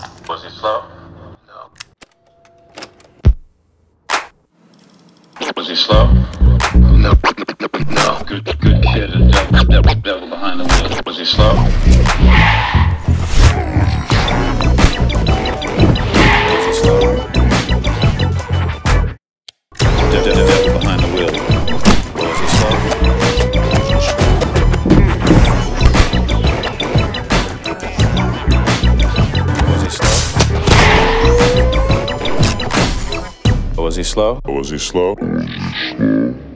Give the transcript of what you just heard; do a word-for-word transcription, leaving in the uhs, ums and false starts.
Was he slow? No. Was he slow? No. No. Good, good kid. The devil, devil, devil behind the wheel. Was he slow? Was he slow? The devil behind the wheel. Was he slow? Was he slow? Was he slow?